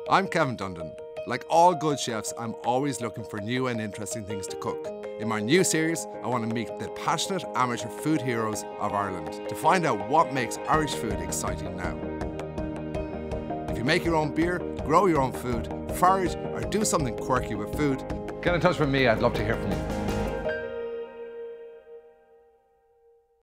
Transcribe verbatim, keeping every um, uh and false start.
I'm Kevin Dundon. Like all good chefs, I'm always looking for new and interesting things to cook. In my new series, I want to meet the passionate amateur food heroes of Ireland to find out what makes Irish food exciting now. If you make your own beer, grow your own food, forage or do something quirky with food, get in touch with me, I'd love to hear from you.